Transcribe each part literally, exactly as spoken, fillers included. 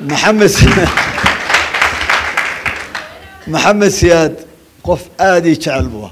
محمد محمد سياد قف آدي تعلبوه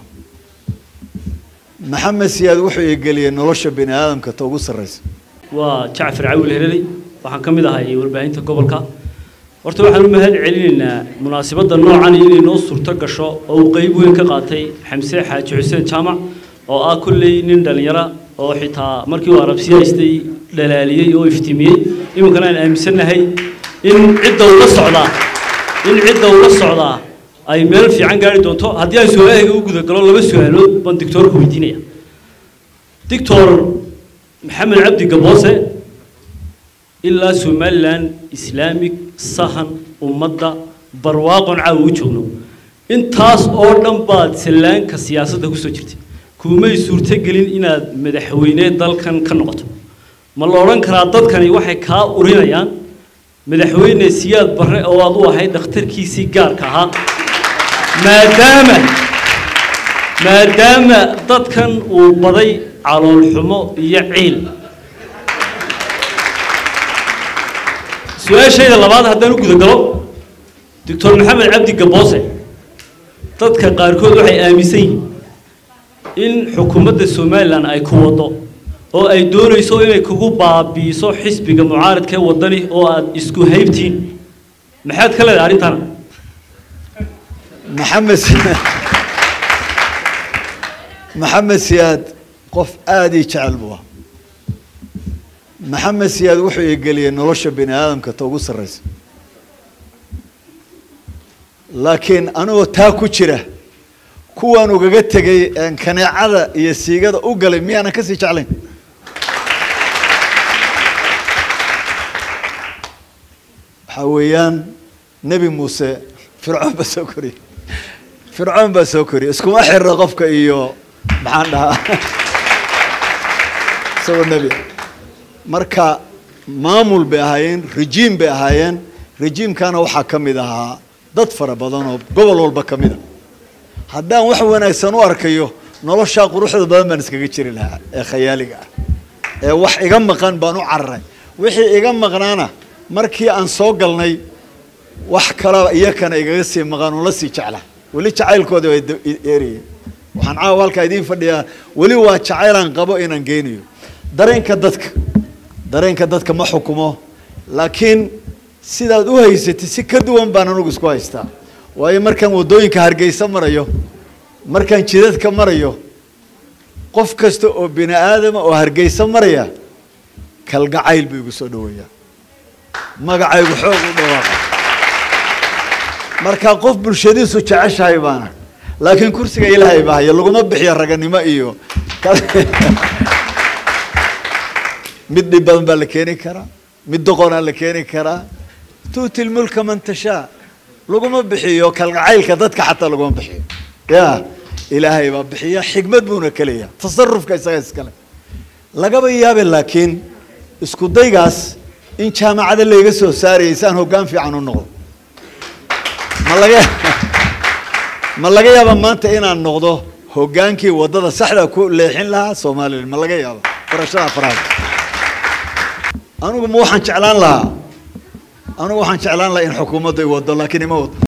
محمد سياد وحي يقلي نرش بني آدم كتوقس الرئيس وجعفر عول الهلالي waxaan kamid ahay warbaahinta gobolka horta waxaan u mahad celinayna munaasabada noocan inay noo suurto gasho oo qayb weyn ka qaatay Xamse Xaaji Xuseen Jaamac oo ah kulli nin dhalinyaro oo xitaa markii uu arabsiyaystay dhalaaliyay oo iftiimiyay imankana aan aaminsanahay in cidda uu la socdaa in cidda uu la socdaa ay meel fiican gaari doonto haddii ay su'aalaha u guda galo laba su'aalood baan doctorku weydiinaya doctor Maxamed Cabdi Gaboose إلا سومالان إسلامي صهن ومدة برواقن عاوجونه إن تاس أردن بعد سلان كسياسة ده كسوتشتي كومي صورته قلين إنا مدحوينه دال كان كنقط مالوران كرادات كان يوحي كا أورينا يان مدحوينه سياد برا أوضوع هاي دختر كيسي جار كها ما دام ما دام دات كان وبضي على الحمو يعيل سؤال شيء الله بعد هذا نقول ذكره دكتور محمد عبدي قباصة تذكر قاركود وحي آمسين إن حكومة الصومال لان أي كوضو أو أي دور يسوي إنه كوبا بيسو حسب كمعارض كوضني أو إسكو هيبتين محمد كلا داري تانا محمد محمد سياد قف آدي تعلبوه محمد سياد وحي يقلي نرش بني آدم كتوقس الرئيس لكن أنا تاكو شره كوانو قلت جي إن كان عذا يسيجد أقل مي أنا كسي تعلم حويان نبي موسى فرعون بسوكري فرعون بسوكري اسكو أحر رغفك إيو معنا سوى النبي marka maamul bay ahaayeen regime bay ahaayeen regime kana waxa kamid ahaa dad fara badan oo gobol walba kamid ah haddaan wax wanaagsan u arkayo nolosha quruxda badan baan iskaga jiri lahaa ee khayaaliga ah ee wax iga maqan baan u cararay wixii iga maqnaana markii aan soo galnay wax kala iyakana igaga sii maqan oo la sii jeclaa wali jacaylkooda way eeriyeen waxaan caawalka idin fadhiyaa wali waa jacaylan qabo inaan geeniyo dareenka dadka dareenka dadka ma xukumo laakiin sidaad u haysatay si ka duwan baan anigu isku haystaa waayo markaan wadooyinka Hargeysa marayo markaan jidadka marayo qof kasta oo bini aadam oo Hargeysa maraya kalgacayl buu igu soo dhaweeyaa magacaygu xoog u dhawaaqa marka qof bulshadiisu jeceshahay baana laakiin kursiga Ilaahay baa haya laguma bixiyo raganimo iyo mid dhiban baa la keeni karaa mid doqon la keeni karaa tuutil mulka man tasha laguma bixiyo kalgacaylka dadka xataa laguma bixiyo ya Ilaahay baa bixiya xigmad buuna kaliya tasarrufka isaga iskale lagaba yaabay laakiin isku daygaas in jaamacada laga soo saaraysan hoggaan fiican u noqdo ma laga ma laga yaabo maanta inaan noqdo hoggaankii wadada saxda ku leexin lahaa Soomaaliland ma laga yaabo barashada faraad أنا ما وحن شعلان لها أنا وحن شعلان لها إن حكومة يوضل لكن ما وضل